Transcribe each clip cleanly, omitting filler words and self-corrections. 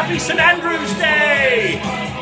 Happy St Andrew's Day!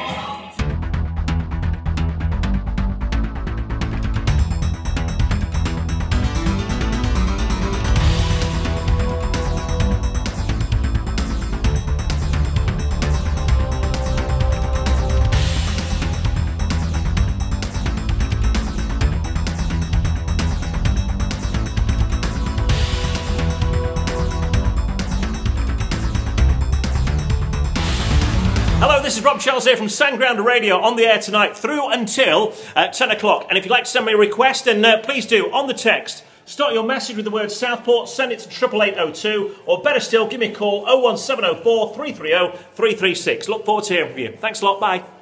Hello, this is Rob Charles here from Sandgrounder Radio, on the air tonight through until 10 o'clock. And if you'd like to send me a request, then please do, on the text. Start your message with the word Southport, send it to 88802, or better still, give me a call, 01704 330 336. Look forward to hearing from you. Thanks a lot, bye.